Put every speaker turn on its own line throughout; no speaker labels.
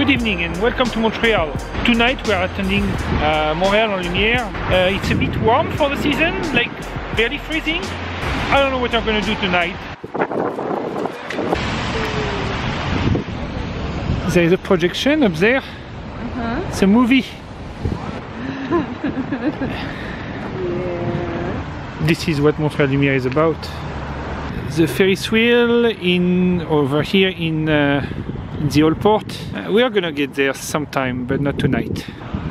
Good evening and welcome to Montreal. Tonight we are attending Montréal en Lumière. It's a bit warm for the season, like barely freezing. I don't know what I'm going to do tonight. There is a projection up there. It's a movie. This is what Montréal Lumière is about. The Ferris wheel over here in the old port. We are gonna get there sometime, but not tonight.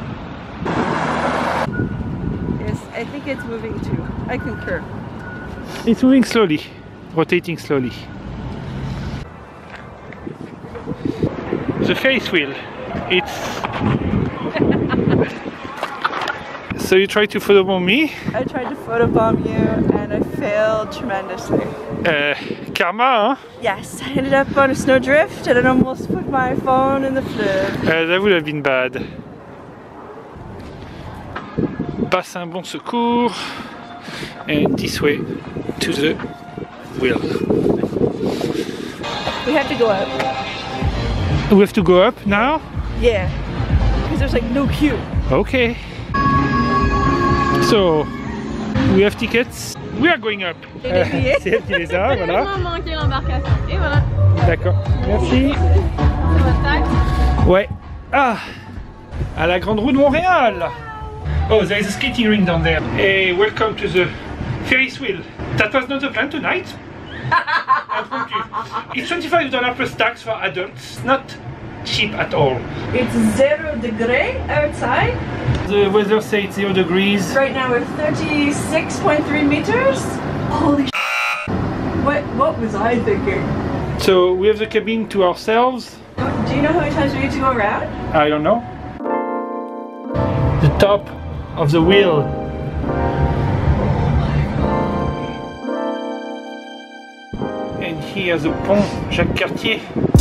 Yes, I think it's moving too. I concur.
It's moving slowly, rotating slowly. The Ferris wheel. It's... So you tried to photobomb me?
I tried to photobomb you and I failed tremendously.
Karma, huh?
Yes, I ended up on a snowdrift and it almost put my phone in the flood.
That would have been bad. Bassin Bon Secours. And this way to the wheel.
We have to go up.
We have to go up now?
Yeah, because there's like no queue.
Okay. So, we have tickets. We are going up.
C'est elle
qui les a, voilà.
Manqué l'embarcation. Et voilà.
D'accord. Merci. Ouais. Ah, à la Grande Roue de Montréal. Oh, there is a skating ring down there. Hey, welcome to the Ferris wheel. That was not the plan tonight. It's $25 plus tax for adults. Not cheap at all.
It's 0 degree outside.
The weather says it's 0 degrees.
Right now we're 36.3 meters. Holy sh**. What was I thinking?
So we have the cabin to ourselves.
Do you know how many times we need to go around?
I don't know. The top of the wheel. And here's the pont Jacques Cartier.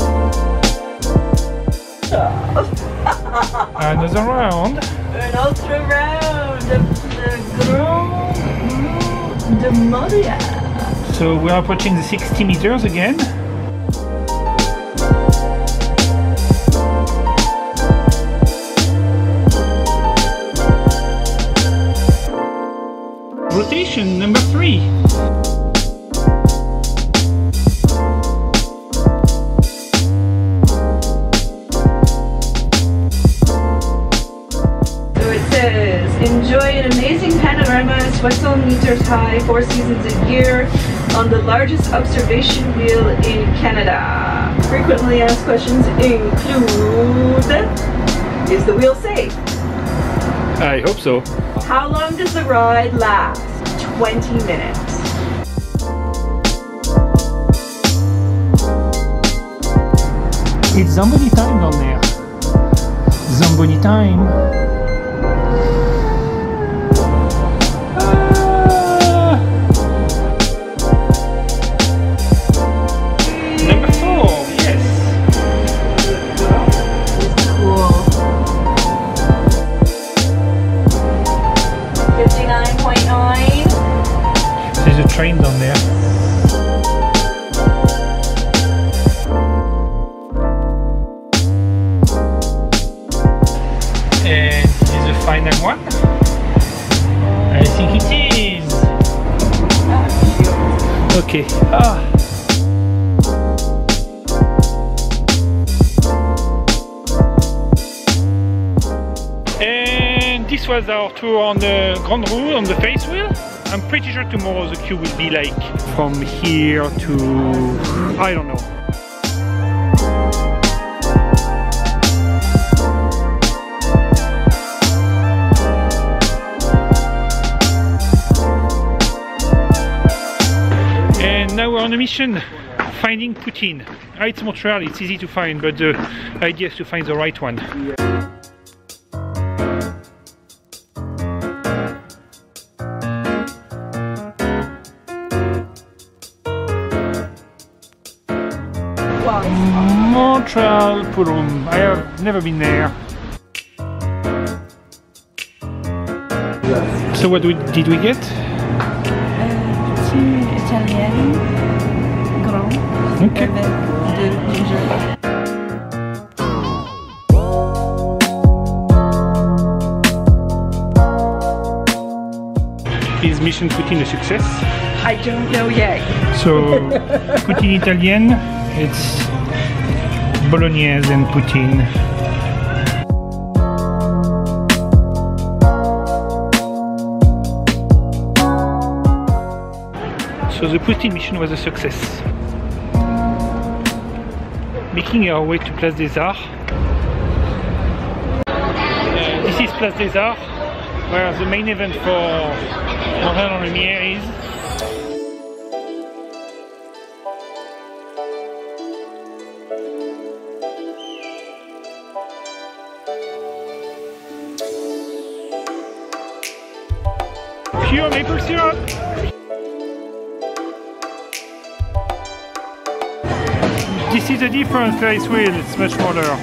Another round.
Another round of the Grande de Montréal.
So we're approaching the 60 meters again. Rotation number 3.
Enjoy an amazing panorama, 60 meters high, 4 seasons a year, on the largest observation wheel in Canada. Frequently asked questions include, is the wheel safe?
I hope so.
How long does the ride last? 20 minutes.
It's Zamboni time down there. Zamboni time. Train down there. And this is the final one. I think it is. Okay. And this was our tour on the Grande Roue, on the Ferris wheel. I'm pretty sure tomorrow the queue will be like from here to... I don't know. And now we're on a mission, finding poutine. It's Montreal, it's easy to find, but the idea is to find the right one. Montreal Purum. I have never been there. So what did we get?
Petit italienne grand
Okay.
avec de ginger.
Mission Poutine a success?
I don't know yet.
So, poutine Italienne, it's bolognese and poutine. So the poutine mission was a success. Making our way to Place des Arts. This is Place des Arts, where the main event for Montréal-en-Lumière is. Pure maple syrup! This is a different Ferris wheel, it's much smaller.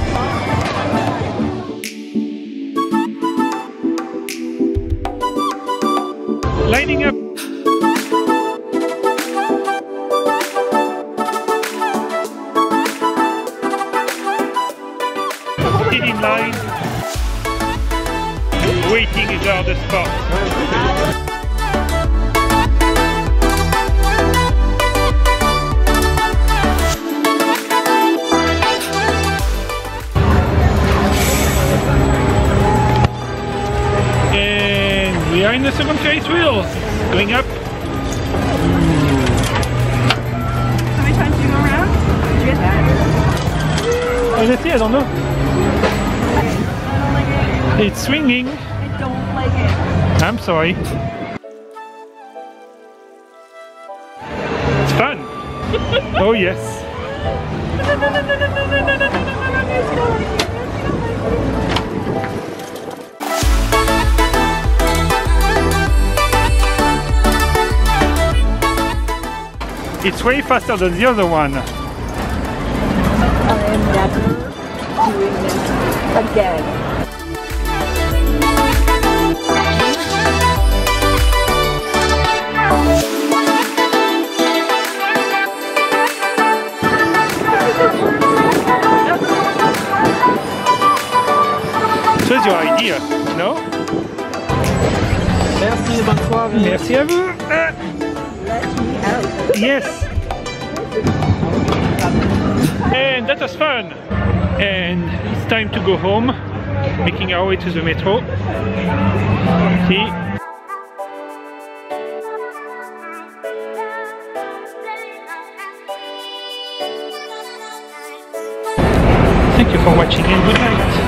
Lining up! Still in line. Waiting is our spot. We are in the second Ferris wheel, going up.
How many times do you go around? Did you get that?
Honestly, I don't know. It's swinging.
I don't like it.
I'm sorry. It's fun. Oh yes. It's way faster than the other one.
I am never doing this again.
So it's your idea, no?
Merci, bonne soirée.
Merci à vous.
Let me out.
Yes. And that was fun. And it's time to go home, making our way to the metro. See? Thank you for watching and good night.